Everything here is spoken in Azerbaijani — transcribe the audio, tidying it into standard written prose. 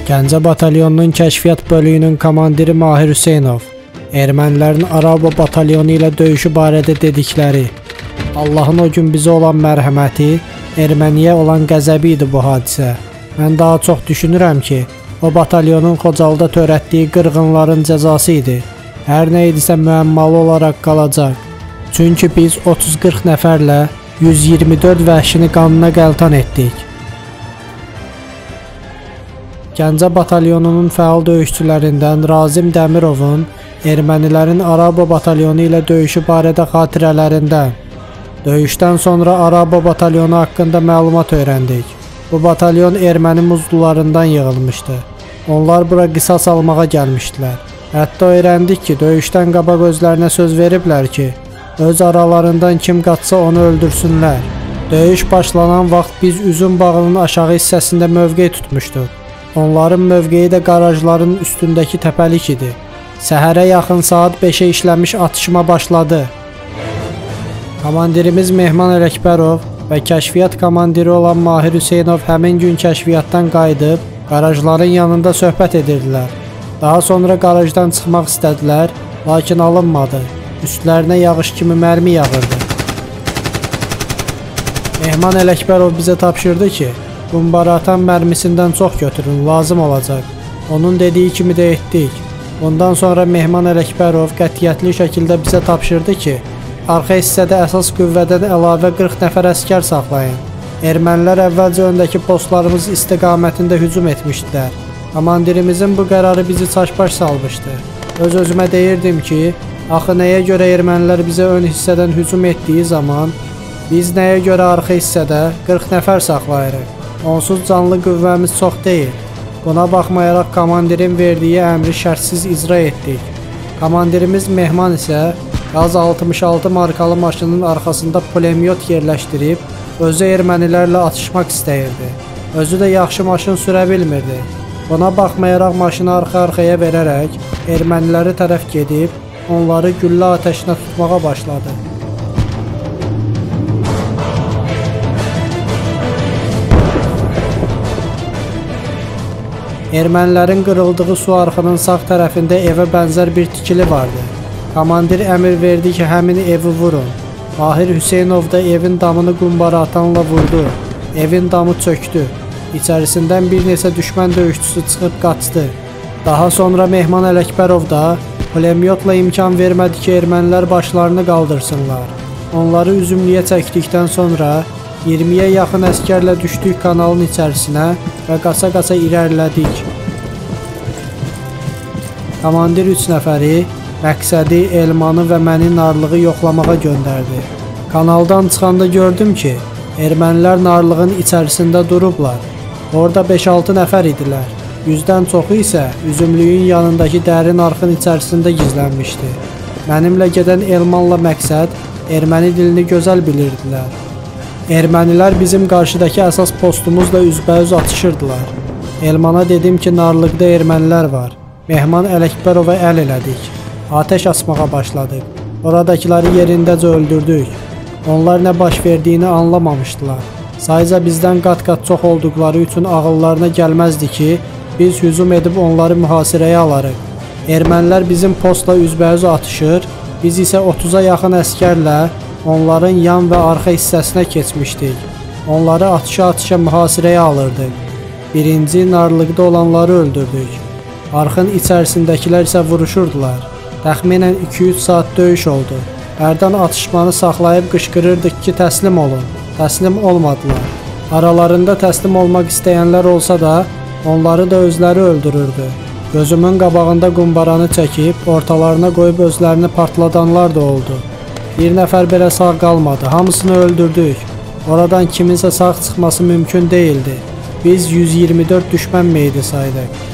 Gəncə batalyonunun kəşfiyyat bölüyünün komandiri Mahir Hüseynov ermənilərin Arabo batalyonu ilə döyüşü barədə dedikləri, Allahın o gün bizə olan mərhəməti, erməniyə olan qəzəbi idi bu hadisə. Mən daha çox düşünürəm ki, o batalyonun Xocalıda törətdiyi qırğınların cəzası idi. Hər nə idisə müəmmalı olaraq qalacaq. Çünki biz 30-40 nəfərlə 124 vəhşini qanına qəltan etdik. Gəncə batalyonunun fəal döyüşçülərindən Razim Dəmirovun ermənilərin Arabo batalyonu ilə döyüşü barədə xatirələrindən. Döyüşdən sonra Arabo batalyonu haqqında məlumat öyrəndik. Bu batalyon erməni muzlularından yığılmışdı. Onlar bura qisas almağa gəlmişdilər. Hətta öyrəndik ki, döyüşdən qabaq özlərinə söz veriblər ki, öz aralarından kim qaçsa onu öldürsünlər. Döyüş başlanan vaxt biz üzüm bağının aşağı hissəsində mövqe tutmuşduq. Onların mövqeyi də qarajların üstündəki təpəlik idi. Səhərə yaxın saat 5-ə işləmiş atışma başladı. Komandirimiz Mehman Ələkbərov və kəşfiyyat komandiri olan Mahir Hüseynov həmin gün kəşfiyyatdan qayıdıb, qarajların yanında söhbət edirdilər. Daha sonra qarajdan çıxmaq istədilər, lakin alınmadı. Üstlərinə yağış kimi mərmi yağırdı. Mehman Ələkbərov bizə tapşırdı ki, qumbara atan mərmisindən çox götürün, lazım olacaq. Onun dediyi kimi də etdik. Ondan sonra Mehman Ələkbərov qətiyyətli şəkildə bizə tapşırdı ki, arxa hissədə əsas qüvvədən əlavə 40 nəfər əskər saxlayın. Ermənilər əvvəlcə öndəki postlarımız istiqamətində hücum etmişdilər. Komandirimizin bu qərarı bizi çaşbaş salmışdı. Öz-özümə deyirdim ki, axı nəyə görə ermənilər bizə ön hissədən hücum etdiyi zaman, biz nəyə görə arxa hissədə 40 nəfər saxlayırıq? Onsuz canlı qüvvəmiz çox deyil. Buna baxmayaraq komandirin verdiyi əmri şərtsiz icra etdik. Komandirimiz Mehman isə Qaz 66 markalı maşının arxasında pulemyot yerləşdirib, özü ermənilərlə atışmaq istəyirdi. Özü də yaxşı maşın sürə bilmirdi. Buna baxmayaraq maşını arxa-arxaya verərək erməniləri tərəf gedib, onları güllə atəşinə tutmağa başladı. Ermənilərin qırıldığı su arxının sağ tərəfində evə bənzər bir tikili vardı. Komandir əmr verdi ki, həmin evi vurun. Mahir Hüseynov da evin damını qumbara atanla vurdu. Evin damı çöktü. İçərisindən bir neçə düşmən döyüşçüsü çıxıb qaçdı. Daha sonra Mehman Ələkbərov da pulemyotla imkan vermədi ki, ermənilər başlarını qaldırsınlar. Onları üzümlüyə çəkdikdən sonra 20-yə yaxın əskərlə düşdük kanalın içərisinə və qaça-qaça irəlilədik. Komandir 3 nəfəri məqsədi, elmanı və məni narlığı yoxlamağa göndərdi. Kanaldan çıxanda gördüm ki, ermənilər narlığın içərisində durublar. Orada 5-6 nəfər idilər. 100-dən çoxu isə üzümlüyün yanındakı dərin arxın içərisində gizlənmişdi. Mənimlə gedən elmanla məqsəd erməni dilini gözəl bilirdilər. Ermənilər bizim qarşıdakı əsas postumuzla üzbəüz atışırdılar. Elmana dedim ki, narlıqda ermənilər var. Mehman Ələkbərova əl elədik. Atəş açmağa başladıq. Oradakiləri yerindəcə öldürdük. Onlar nə baş verdiyini anlamamışdılar. Sayca bizdən qat-qat çox olduqları üçün ağıllarına gəlməzdi ki, biz hücum edib onları mühasirəyə alarıq. Ermənilər bizim postla üzbəüz atışır, biz isə 30-a yaxın əskərlə onların yan və arxa hissəsinə keçmişdik. Onları atışa-atışa mühasirəyə alırdıq. Birinci narlıqda olanları öldürdük. Arxın içərisindəkilər isə vuruşurdular. Təxminən 2-3 saat döyüş oldu. Hərdən atışmanı saxlayıb qışqırırdıq ki, təslim olun. Təslim olmadılar. Aralarında təslim olmaq istəyənlər olsa da, onları da özləri öldürürdü. Gözümün qabağında qumbaranı çəkib, ortalarına qoyub özlərini partladanlar da oldu. Bir nəfər belə sağ qalmadı, hamısını öldürdük. Oradan kiminsə sağ çıxması mümkün deyildi. Biz 124 düşmən meyidi saydıq.